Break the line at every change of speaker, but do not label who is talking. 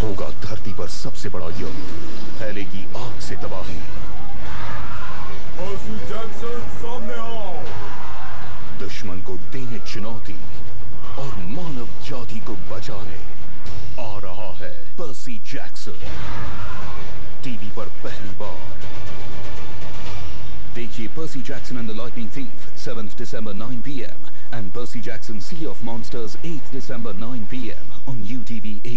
होगा धरती पर सबसे बड़ा युद्ध, फैलेगी आग से तबाही।
पर्सी जैक्सन सामने आओ।
दुश्मन को देने चुनौती और मानव जाति को बचाने आ रहा है पर्सी जैक्सन। टीवी पर पहली बार देखिए Percy Jackson and the lightning thief 7th December 9 p.m. and Percy Jackson Sea of Monsters 8th December 9 p.m. on UTV 8.